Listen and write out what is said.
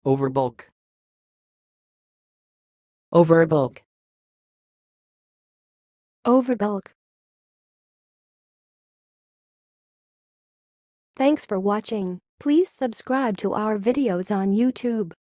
Overbulk. Overbulk. Overbulk. Thanks for watching. Please subscribe to our videos on YouTube.